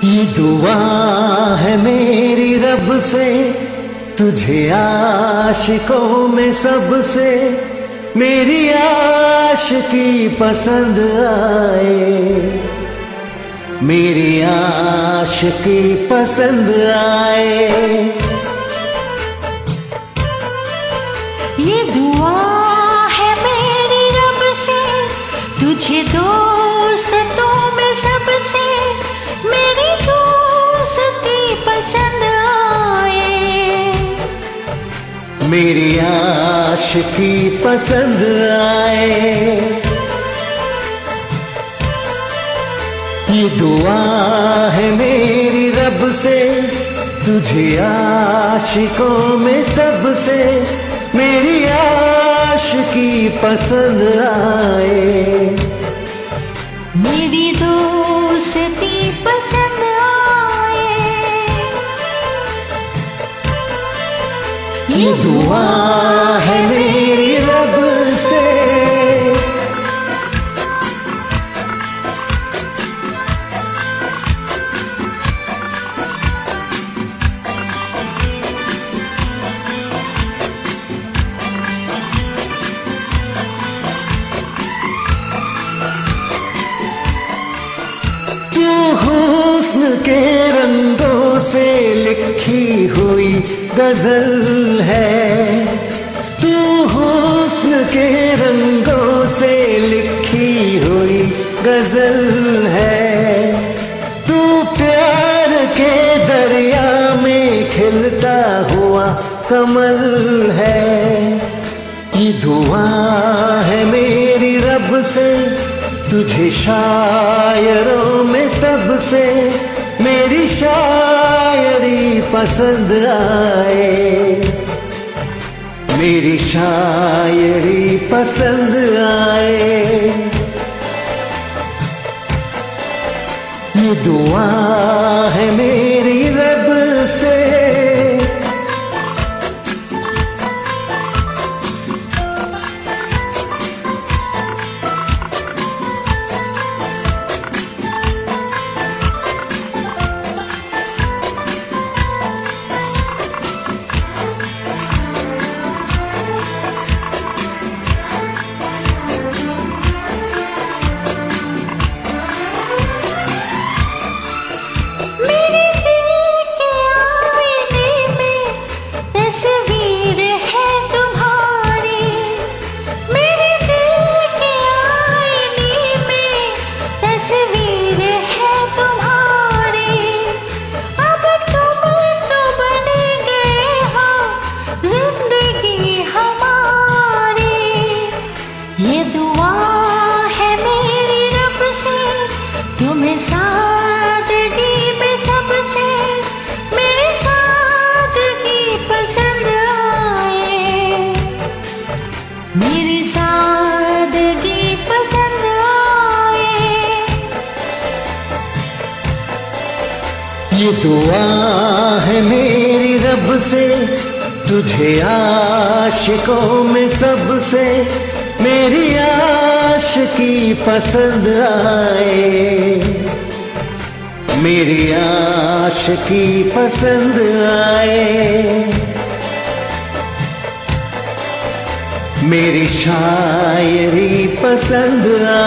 ये दुआ है मेरी रब से, तुझे आशिकों में सबसे मेरी आशिकी पसंद आए, मेरी आशिकी पसंद आए। ये दुआ है मेरी रब से, तुझे दोस्तों में सबसे मेरी दोस्ती पसंद आए, मेरी आशिकी पसंद आए। ये दुआ है मेरी रब से, तुझे आशिकों में सबसे मेरी आशिकी पसंद आए, मेरी दोस्ती पसंद आए। ये दुआ है मेरी रब से। तू हुस्न के रंगों से लिखी हुई गजल है, तू हुस्न के रंगों से लिखी हुई गजल है। तू प्यार के दरिया में खिलता हुआ कमल है। ये दुआ है मेरी रब से, तुझे शायरों में सबसे मेरी शायरी पसंद आए, मेरी शायरी पसंद आए। ये दुआ है मेरी रब से। ये दुआ है मेरी रब से, तुम्हें सादगी में सबसे मेरी सादगी पसंद आए, मेरी सादगी पसंद आए। ये दुआ है मेरी रब से, तुझे आशिकों में सबसे मेरी आशिकी पसंद आए, मेरी आशिकी पसंद आए। मेरी शायरी पसंद आए।